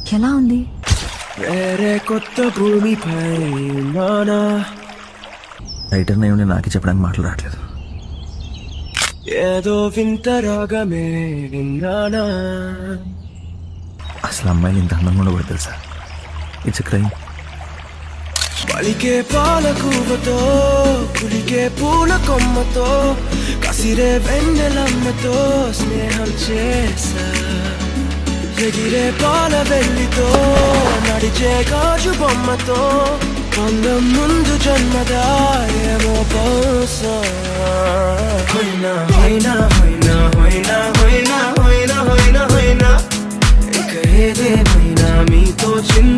ఎలా ఉంది? వేరే కొత్త భూమిపై ఉన్నానా? రైటర్ నేను నాకే చెప్పడానికి మాటలు రావట్లేదు. ఏదో వింత రాగమే విన్నానా? అసలు అమ్మాయిలు ఇంత అందంగా ఉండకూడదు తెలుసా? It's crime. పలికే పాలకూవతో పులికే పూల కొమ్మతో కసిరే వెన్నెలమ్మతో స్నేహం చేసా. ఎగిరే పాల వెల్లితో నడిచే గాజు బొమ్మతో అందం ముందు జన్మదా ఏమో బహుశా. హోయినా హోయినా హోయినా హోయినా హోయినా హోయినా హోయినా హోయినా ఇక ఏదేమైనా మీతో చిన్న